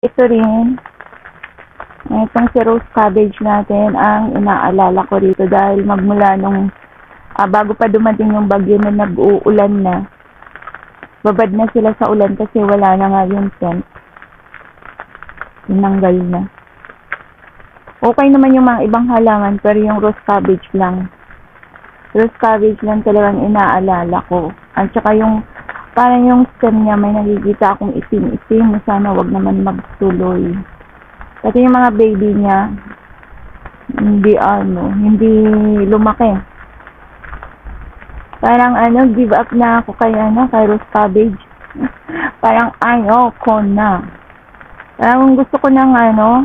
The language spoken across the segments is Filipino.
Ito rin, itong si rose cabbage natin ang inaalala ko rito dahil magmula nung bago pa dumating yung bagyo na nag-uulan na, babad na sila sa ulan kasi wala na nga yung scent. Tinanggal na. Okay naman yung mga ibang halaman pero yung rose cabbage lang. Rose cabbage lang talagang inaalala ko. At saka yung parang yung stem niya may nakikita akong itim-itim. Sana wag naman magtuloy. Kasi yung mga baby niya hindi lumaki. Parang give up na ako kay rose cabbage. Parang ayoko na. Parang gusto ko ng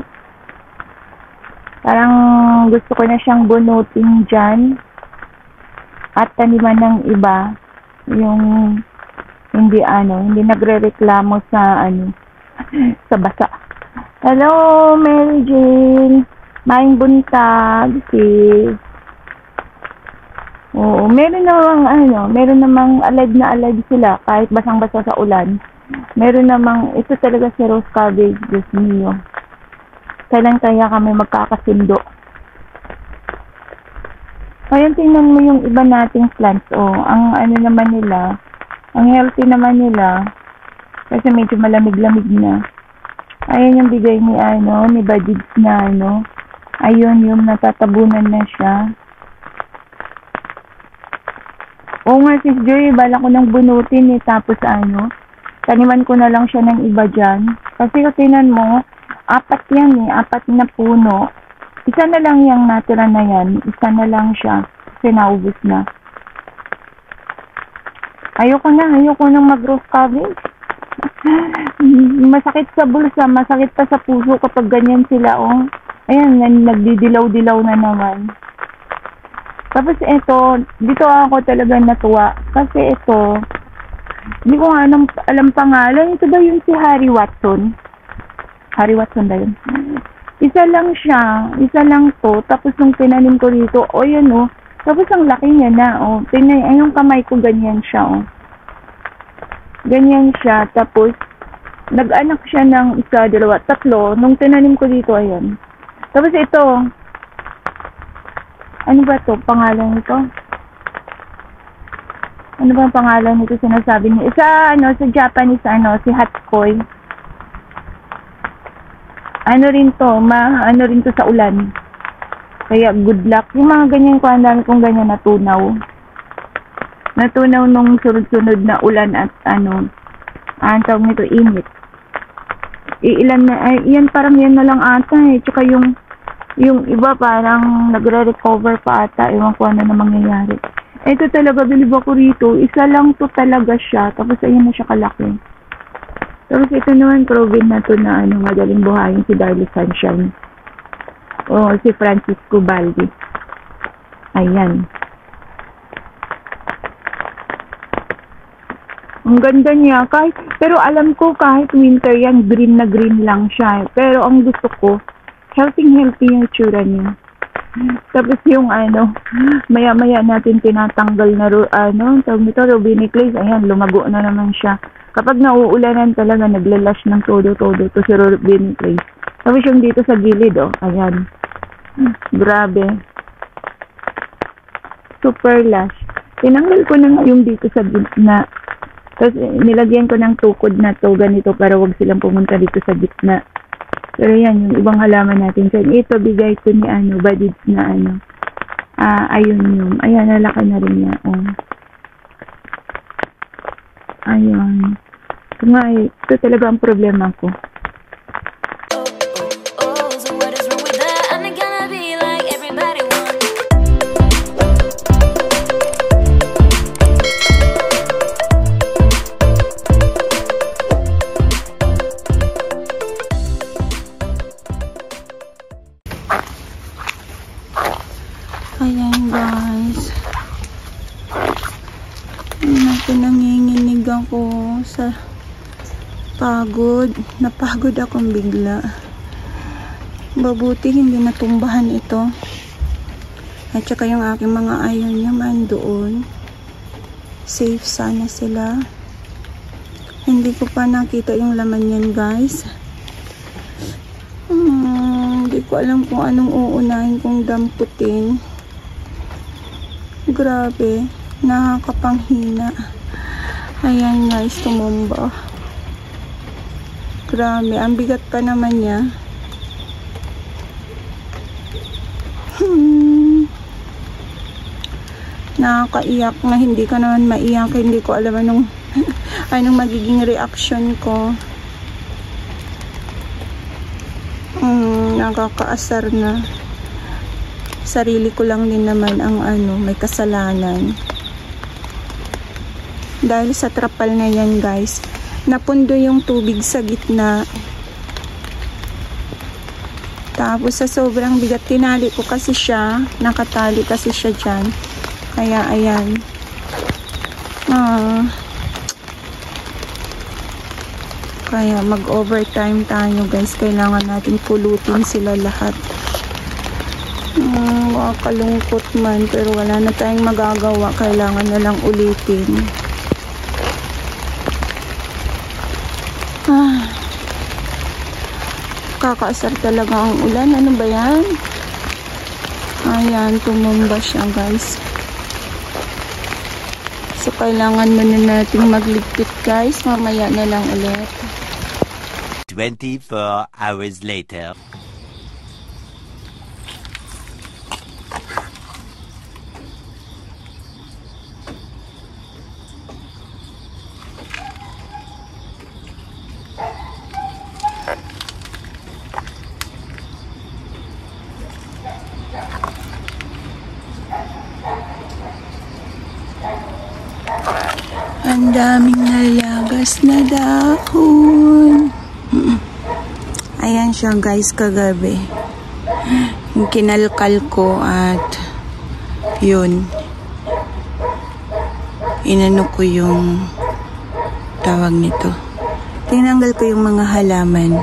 parang gusto ko na siyang bunutin dyan at taniman ng iba yung hindi nagrereklamo sa sa basa. Hello Mary Jane, maing buntag sis. Oo, meron namang alive na alive sila kahit basang-basa sa ulan. Meron namang ito talaga si rose cabbage, Diyos mio. Kailan kaya kami magkakasundo? Ngayon tingnan mo yung iba nating plants. Ang naman nila, ang healthy naman nila kasi medyo malamig-lamig na. Ayan yung bigay ni Badids na ayun yung natatabunan na siya. Oo nga sis Joy, bala ko nang bunutin tapos taniman ko na lang siya ng iba dyan. Kasi tingnan mo, apat na puno. Isa na lang yung natira na yan. Isa na lang siya. Kasi naubos na. Ayoko nang mag-rose cabbage. Masakit sa bulsa, masakit pa sa puso kapag ganyan sila, Ayan, nagdidilaw-dilaw na naman. Tapos dito ako talaga natuwa. Kasi hindi ko nga alam pangalan. Ito ba yung si Harry Watson? Harry Watson ba yun? Isa lang siya. Isa lang to. Tapos nung tinanim ko dito, tapos ang laki niya na, yung kamay ko, ganyan siya, Ganyan siya. Tapos, nag-anak siya ng isa, dalawa, tatlo. Nung tinanim ko dito, ayan. Tapos ito, ano ba to? Pangalan nito? Ano ba ang pangalan nito sinasabi niya? Isa, sa Japanese, si Hatsukoi. Rin to sa ulan. Kaya good luck. Yung mga ganyan ko, ang dami kong ganyan natunaw. Natunaw nung sunod-sunod na ulan at ang tawag nito, init. Yan parang yan na lang ata Tsaka yung iba parang nagre-recover pa ata. Ewan ko ano na mangyayari. Ito talaga, bilib ako rito. Isa lang to talaga siya. Tapos ayun na siya kalaki. Tapos ito naman, proven na to na madaling buhayin si Darly Sunshine. Si Francisco Baldi. Ayan. Ang ganda niya. Pero alam ko kahit winter yan, green na green lang siya. Pero ang gusto ko, healthy yung tsura niya. Tapos yung maya-maya natin tinatanggal na tawag nito, Rubiniclays. Ayan, lumago na naman siya. Kapag nauulanan talaga, naglalash ng todo-todo to si Rubiniclays. Tapos yung dito sa gilid, ayan. Grabe. Super lush. Tinanggal ko na yung dito sa gitna. Tapos nilagyan ko ng tukod na to, ganito, para wag silang pumunta dito sa gitna. Pero yan, yung ibang halaman natin. So, ito, bigay ko ni Badids na ayun yung, ayan, nalaki na rin niya. Ayun. Ito talaga ang problema ko. Ayan guys, nanginginig ako sa pagod. Napagod akong bigla. Mabuti hindi natumbahan ito. At saka yung aking mga ayaw niya man doon. Safe sana sila. Hindi ko pa nakita yung laman yan guys. Hindi ko alam kung anong uunahin kong damputin. Grabe, nakakapanghina. Ayan guys, tumumba. Grabe, ang bigat pa naman niya. Nakakaiyak na hindi ka naman maiyak. Hindi ko alam anong magiging reaction ko. Nakakaasar na. Sarili ko lang din naman ang may kasalanan. Dahil sa trapal na yan guys, napundo yung tubig sa gitna. Tapos sa sobrang bigat, tinali ko kasi siya. Nakatali kasi siya dyan. Kaya ayan. Kaya mag-overtime tayo guys. Kailangan natin pulutin sila lahat. Makakalungkot man. Pero wala na tayong magagawa. Kailangan na lang ulitin. Kakaasar talaga ang ulan. Ano ba yan? Ayan, tumumba siya guys. So, kailangan muna natin magligpit guys. Mamaya na lang ulit. 24 hours later. Ang daming nalagas na dahon. Ayan siya guys kagabi. Yung kinalkal ko at yun. Inano ko yung tawag nito. Tinanggal ko yung mga halaman.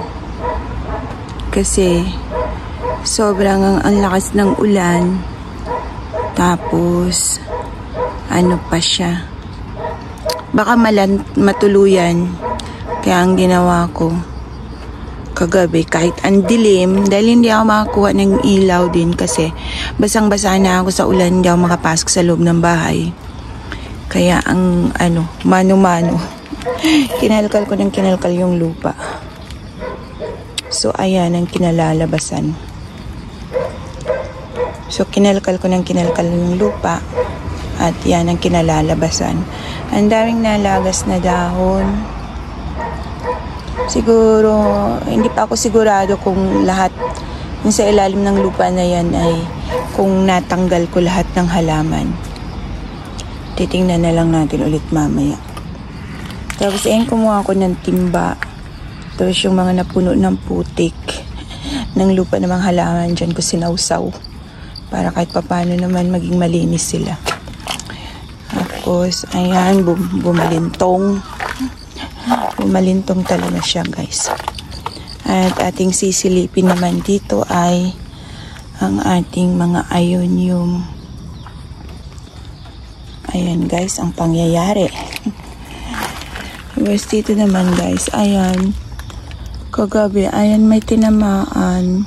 Kasi sobrang ang lakas ng ulan. Tapos ano pa siya. Baka matuluyan. Kaya ang ginawa ko kagabi, kahit ang dilim, dahil hindi ako makakuha ng ilaw din kasi basang-basa na ako sa ulan, hindi ako makapasok sa loob ng bahay. Kaya ang mano-mano, kinalkal ko ng kinalkal yung lupa. So ayan ang kinalalabasan. So kinalkal ko ng kinalkal yung lupa at yan ang kinalalabasan. Ang daming nalagas na dahon. Siguro, hindi pa ako sigurado kung lahat yung sa ilalim ng lupa na yan ay kung natanggal ko lahat ng halaman. Titingnan na lang natin ulit mamaya. Tapos kumuha ko ng timba. Tapos yung mga napuno ng putik ng lupa ng mga halaman dyan ko sinawsaw. Para kahit papano naman maging malinis sila. Tapos, ayan, bumalintong. Bumalintong talaga siya, guys. At ating sisilipin naman dito ay ang ating mga ionium. Ayan, guys, ang pangyayari. Tapos dito naman, guys, ayan. Kagabi, ayan, may tinamaan.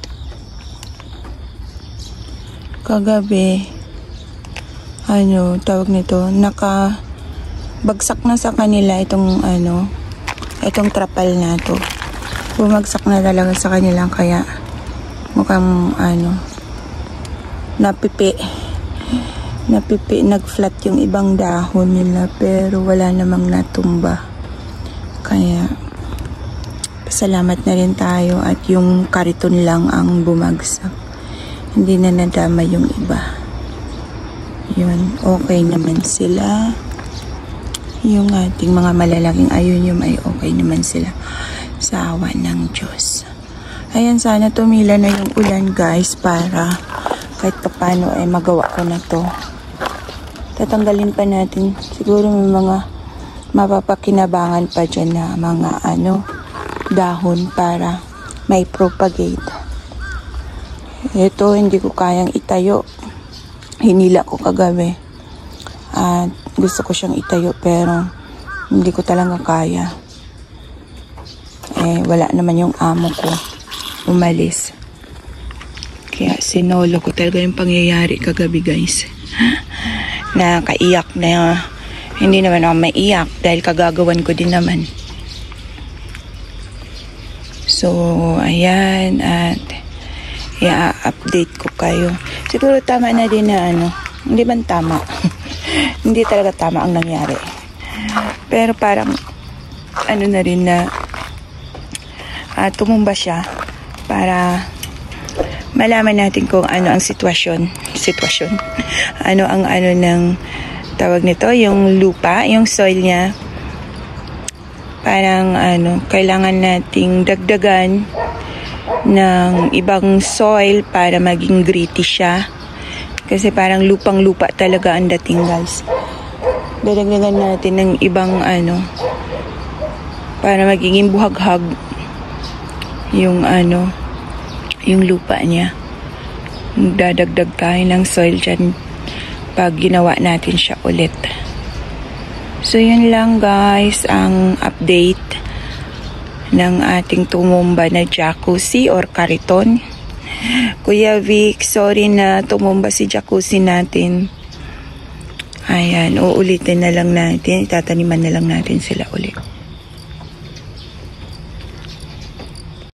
Kagabi, tawag nito, nakabagsak na sa kanila itong itong trapal na to. Bumagsak na talaga sa kanila kaya mukhang napipi, nag-flat yung ibang dahon nila pero wala namang natumba. Kaya pasalamat na rin tayo at yung kariton lang ang bumagsak. Hindi na nadama yung iba. Yun, okay naman sila. Yung ating mga malalaking ionium ay okay naman sila sa awa ng Diyos. Ayan, sana tumila na yung ulan guys para kahit papano ay magawa ko na to. Tatanggalin pa natin. Siguro may mga mapapakinabangan pa dyan na mga dahon para may propagate. Ito hindi ko kayang itayo. Hinila ko kagabi at gusto ko siyang itayo pero hindi ko talaga kaya. Wala naman yung amo ko umalis. Kaya sinolo ko talaga yung pangyayari kagabi, guys. Nakaiyak na. Hindi naman ako maiyak dahil kagagawan ko din naman. So, ayan. At i-update ko kayo. Siguro tama na din na hindi man tama. Hindi talaga tama ang nangyari. Pero parang na rin na tumumba siya para malaman natin kung ano ang sitwasyon. Ano ang ng tawag nito, yung lupa, yung soil niya. Parang kailangan nating dagdagan ng ibang soil para maging gritty siya. Kasi parang lupang-lupa talaga ang dating, guys. Dadagdagan natin ng ibang para magiging buhaghag yung yung lupa niya. Dadagdag tayo ng soil dyan pag ginawa natin siya ulit. So yun lang, guys, ang update ng ating tumumba na jacuzzi or kariton. Kuya Vic, sorry na tumumba si jacuzzi natin. Ayan, uulitin na lang natin. Itataniman na lang natin sila ulit.